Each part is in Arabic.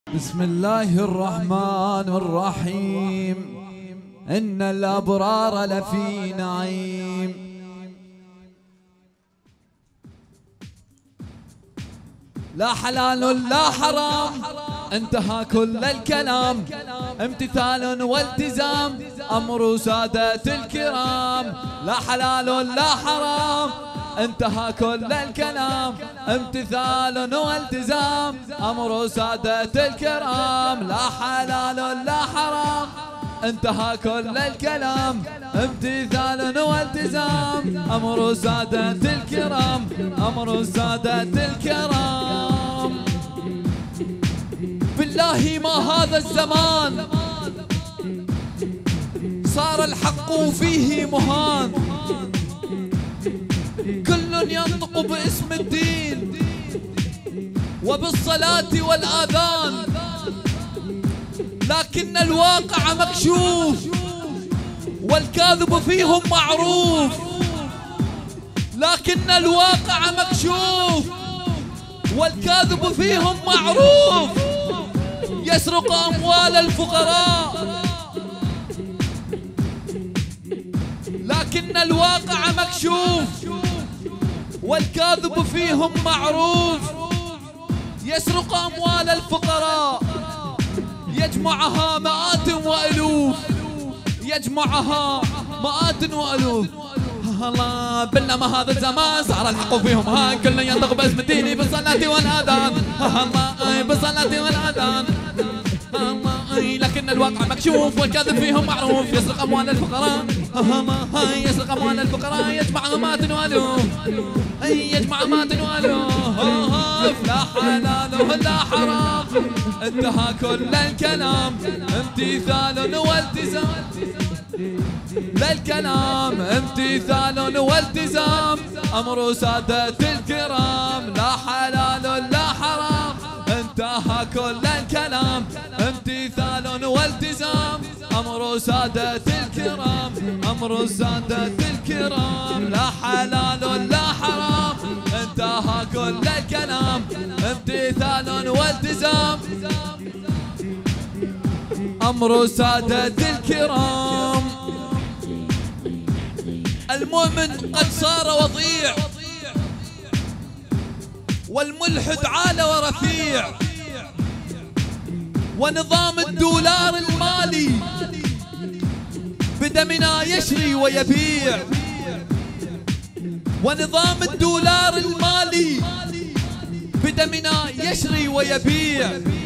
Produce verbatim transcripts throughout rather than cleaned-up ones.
بسم الله الرحمن الرحيم. إن الأبرار لفي نعيم. لا حلال لا حرام انتهى كل الكلام، امتثال والتزام أمر سادة الكرام. لا حلال لا حرام انتهى كل الكلام، امتثال والتزام أمر سادة الكرام. لا حلال لا حرام انتهى كل الكلام، امتثال والتزام أمر سادة الكرام، أمر سادة الكرام. بالله ما هذا الزمان صار الحق فيه مهان، كل ينطق باسم الدين وبالصلاة والآذان، لكن الواقع مكشوف والكاذب فيهم معروف. لكن الواقع مكشوف والكاذب فيهم معروف، يسرق أموال الفقراء. لكن الواقع مكشوف والكاذب فيهم معروف، يسرق أموال الفقراء، يجمعها مئات وألوف، يجمعها مئات وألوف. الله بالله ما هذا الزمان صار الحق فيهم هان، كل ينطق باسم الدين بالصلاة والآذان. الله بالصلاة والآذان. الله لكن الواقع مكشوف والكاذب فيهم معروف، يسرق أموال الفقراء. الله يسرق أموال الفقراء، يجمع مئات وألوف، يجمع مئات وألوف. لا حلال لا حرام انتهى كل الكلام، امتثال والتزام للكلام، امتثال والتزام أمر سادة الكرام. لا حلال لا حرام انتهى كل الكلام، امتثال والتزام أمر سادة الكرام، أمر سادة الكرام. لا حلال لا حرام انتهى كل الكلام، امتثال والتزام أمر سادة الكرام. المؤمن قد صار وضيع، والملحد عال ورفيع، ونظام الدولار المالي بدمنا يشري ويبيع، ونظام الدولار المالي بدمنا يشري ويبيع.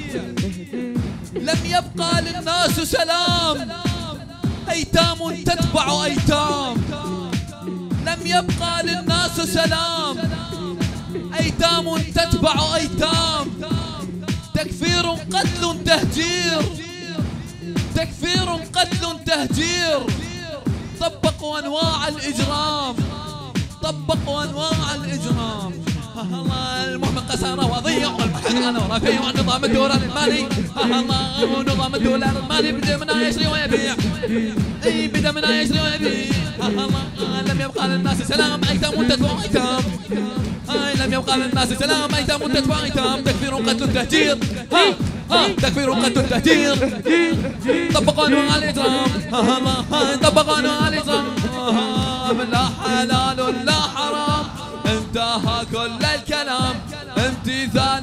لم يبقى للناس سلام، أيتام تتبع أيتام. لم يبقى للناس سلام، أيتام تتبع أيتام. تكفير قتل تهجير، تكفير قتل تهجير. طبقوا أنواع الإجرام، طبقوا أنواع الإجرام. الله المهم قسارة وضيع والمحل أنا ورفيع، ونظام الدولار المالي. الله نظام الدولار المالي بدمنا يشري ويبيع، اي بدمنا يشري ويبيع. الله لم يبقى للناس سلام، أيتام تتبع أيتام. لم يبقى للناس سلام، أيتام تتبع أيتام. تكفير قتل تهجير، تكفير قتل تهجير. طبقوا أنواع الإجرام، طبقوا أنواع الإجرام. لا حلال لا حرام انتهى كل الكلام، امتثال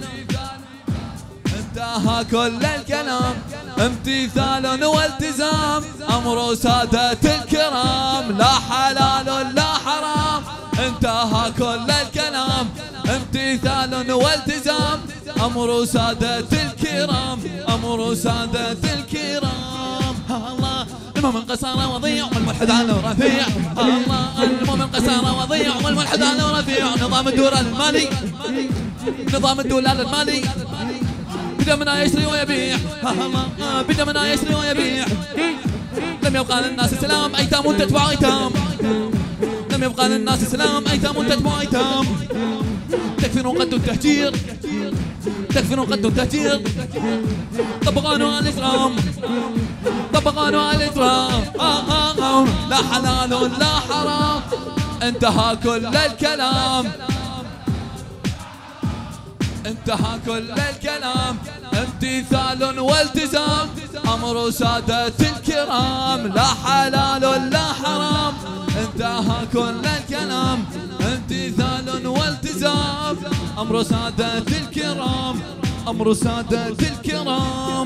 انتهى كل الكلام، امتثال والتزام أمر سادة الكرام. لا حلال لا حرام انتهى كل الكلام، امتثال والتزام أمر سادة الكرام، أمر سادة الكرام. الله المؤمن قسارة وضيع والملحد على ورفيع. الله المؤمن قسارة وضيع والملحد على ورفيع. نظام الدولار المالي، نظام الدولار المالي بدمنا يشتري ويبيع. الله بدمنا يشتري ويبيع. لم يبقى للناس سلام، أيتام تتبع أيتام. لم يبقى للناس سلام، أيتام تتبع أيتام. تكفير قتل التهجير، تكفير قتل التهجير. طبقوا أنواع الإجرام، طبقوا أنواع الإجرام. لا حلال لا حرام انتهى كل الكلام، انتهى كل الكلام. امتثال والتزام أمر سادة الكرام لا حلال لا حرام انتهى كل الكلام امتثال والتزام أمر سادة الكرام أمر سادة الكرام.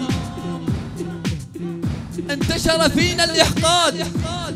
انتشر فينا الإحقاد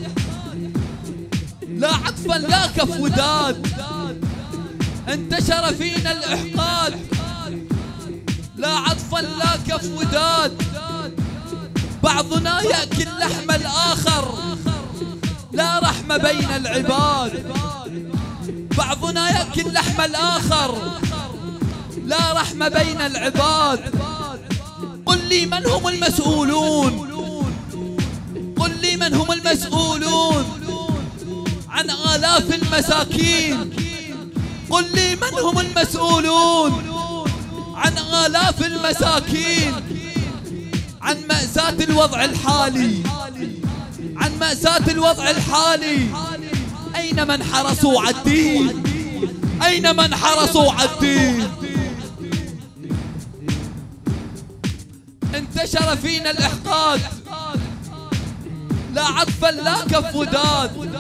لا عطفا لا كف وداد انتشر فينا الإحقاد لا عطفا لا كف وداد بعضنا يأكل لحم الآخر لا رحمة بين العباد بعضنا يأكل لحم الآخر لا رحمة بين العباد. قل لي من هم المسؤولون قل لي من هم المسؤولون عن آلاف المساكين قل لي من هم المسؤولون عن آلاف المساكين عن مأساة الوضع الحالي عن مأساة الوضع الحالي. أين من حرصوا على الدين أين من حرصوا على الدين. انتشر فينا الإحقاد لا عطفا لا كف وداد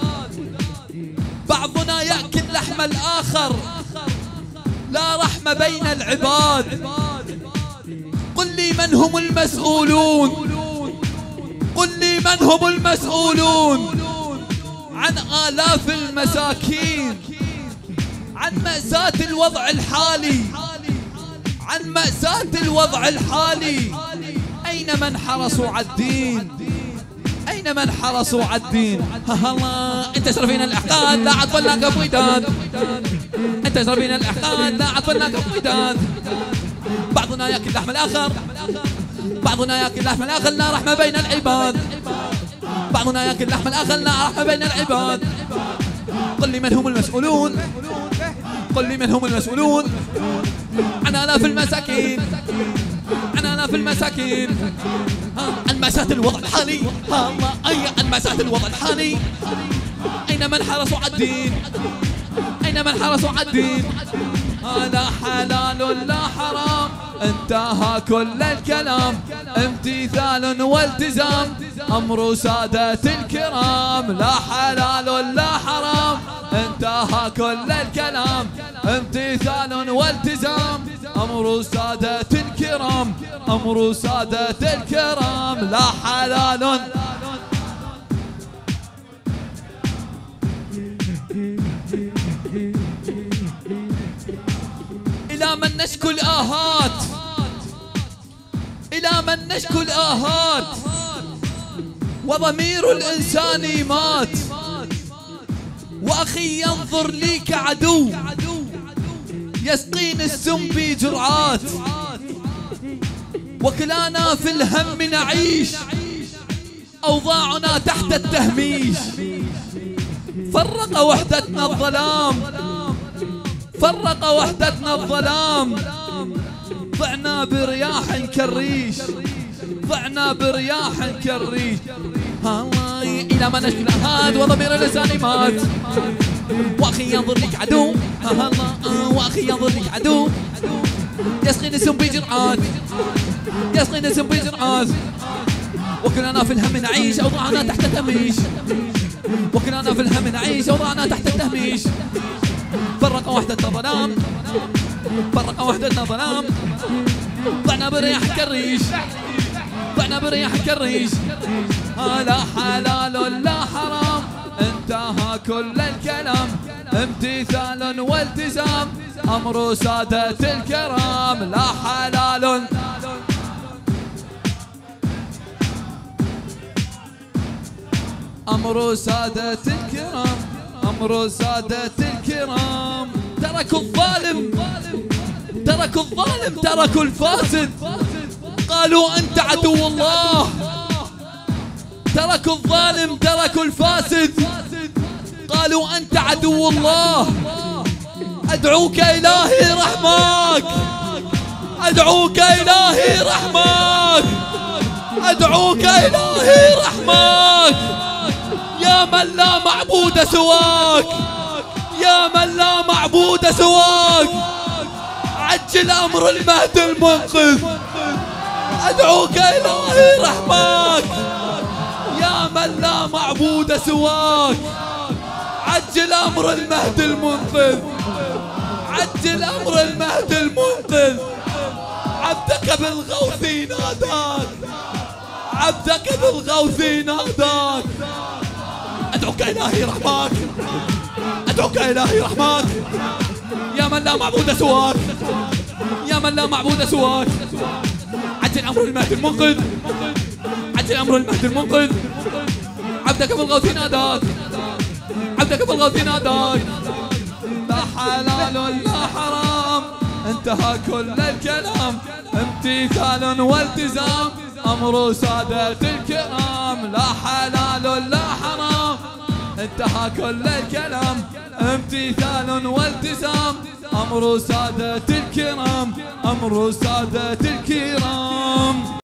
بعضنا يأكل لحم الآخر لا رحمة بين العباد. قل لي من هم المسؤولون قل لي من هم المسؤولون عن آلاف المساكين عن مأساة الوضع الحالي عن مأساة الوضع الحالي. أين من حرصوا على الدين أين من حرصوا على الدين. ها الله انتشر فينا الإحقاد لا عطفا لا كف وداد انتشر فينا الإحقاد لا عطفا لا كف وداد بعضنا يأكل لحم الآخر بعضنا يأكل لحم الآخر لا رحمة بين العباد بعضنا يأكل لحم الآخر لا رحمة بين العباد. قل لي من هم المسؤولون قل لي من هم المسؤولون عن آلاف المساكين عن آلاف المساكين عن مأساة الوضع الحالي. الله أي عن مأساة الوضع الحالي. أين من حرصوا على الدين أين من حرصوا على الدين. لا حلال لا حرام انتهى كل الكلام امتثال والتزام أمر سادة الكرام لا حلال لا حرام انتهى كل الكلام امتثال والتزام أمر سادة الكرام أمر سادة الكرام لا حلال. إلى من نشكو الآهات إلى من نشكو الآهات وضمير الإنسان مات وأخي ينظر لي كعدو يسقيني السم بجرعات وكلانا في الهم نعيش أوضاعنا تحت التهميش فرق وحدتنا الظلام فرق وحدتنا الظلام ضعنا برياح كالريش ضعنا برياح كالريش. الله إلى ما نشكو الآهات وضمير الإنسان مات وأخي ينظر لك عدو الله وأخي ينظر لك عدو يسقيني السم بجرعات يسقيني السم بجرعات وكلنا في الهم نعيش أوضاعنا تحت التهميش وكلنا في الهم نعيش أوضاعنا تحت التهميش فرق وحدتنا ظلام فرق وحدتنا ظلام ضعنا برياح كالريش ضعنا برياح كالريش. لا حلال لا حرام انتهى كل الكلام امتثال والتزام أمر سادة الكرام لا حلال أمر سادة الكرام أمر سادة الكرام. تركوا الظالم تركوا الظالم تركوا الفاسد قالوا أنت عدو الله تركوا الظالم تركوا الفاسد قالوا أنت عدو الله. أدعوك إلهي رحماك أدعوك إلهي رحماك أدعوك إلهي رحماك يا من لا معبود سواك يا من لا معبود سواك عجل أمر المهد المنقذ أدعوك إلهي رحماك يا من لا معبود سواك. عجل أمر المهدي المنقذ، عجل أمر المهدي المنقذ. عبدك بالغوث ناداك، عبدك بالغوث ناداك. أدعوك إلهي رحماك، أدعوك إلهي رحماك يا من لا معبود سواك، يا من لا معبود سواك. عجل أمر المهدي المنقذ، عجل أمر المهدي المنقذ. عبدك بالغوث ناداك، عبدك بالغوث ناداك. لا حلال ولا حرام، انتهى كل الكلام. امتثال والتزام أمر سادة الكرام. لا حلال ولا حرام، انتهى كل الكلام. امتثال والتزام أمر سادة الكرام، أمر سادة الكرام.